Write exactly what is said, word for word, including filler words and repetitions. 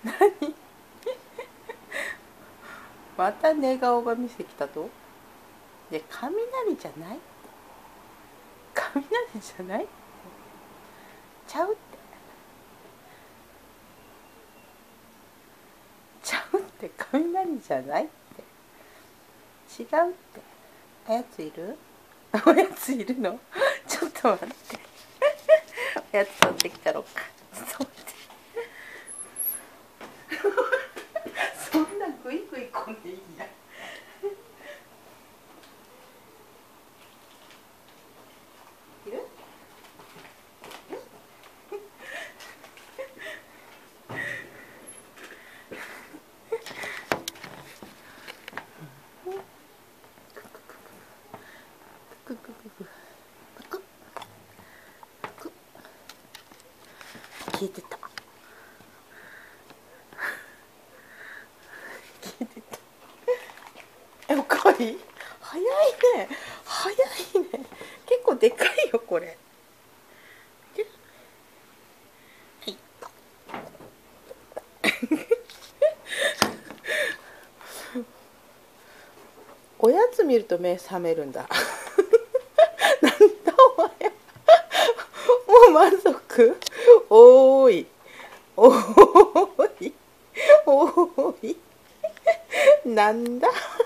何また寝顔が見せてきたと。で、雷じゃない、雷じゃないちゃうって、ちゃうって、雷じゃないって、違うって。おやついる？おやついるの？ちょっと待って、おやつ取ってきたろうか。そうそんなグイグイ込んでいいんや。いる？クククククク消えてた、消えてた。え、おかわり早いね、早いね、結構でかいよこれ。はい、おやつ見ると目覚めるんだ。なんだお前、もう満足？おーいおーいおーいなんだ